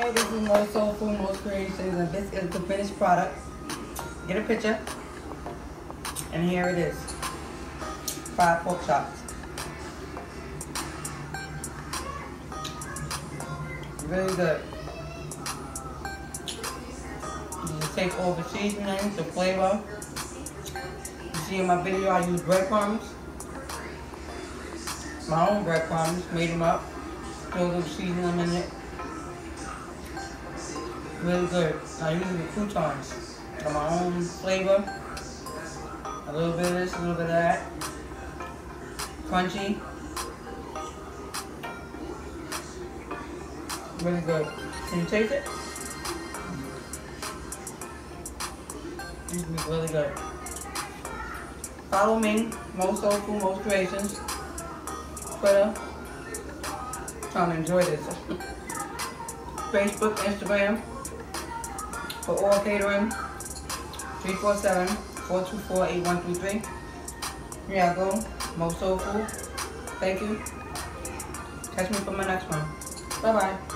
Hello, this is Mo Soul Food, Most Creations, and this is the finished product. Get a picture, and here it is. Fried pork chops. Really good. You just take all the seasonings, the flavor. You see in my video I use breadcrumbs. My own breadcrumbs, made them up. Throw a little seasoning in it. Really good. I use the croutons. Got my own flavor. A little bit of this, a little bit of that. Crunchy. Really good. Can you taste it? It's really good. Follow me, Mo Soul Food, Most Creations. Twitter. Trying to enjoy this. Facebook, Instagram. For all catering, 347-424-8133. Here I go, Mo Soul Food. Thank you. Catch me for my next one. Bye-bye.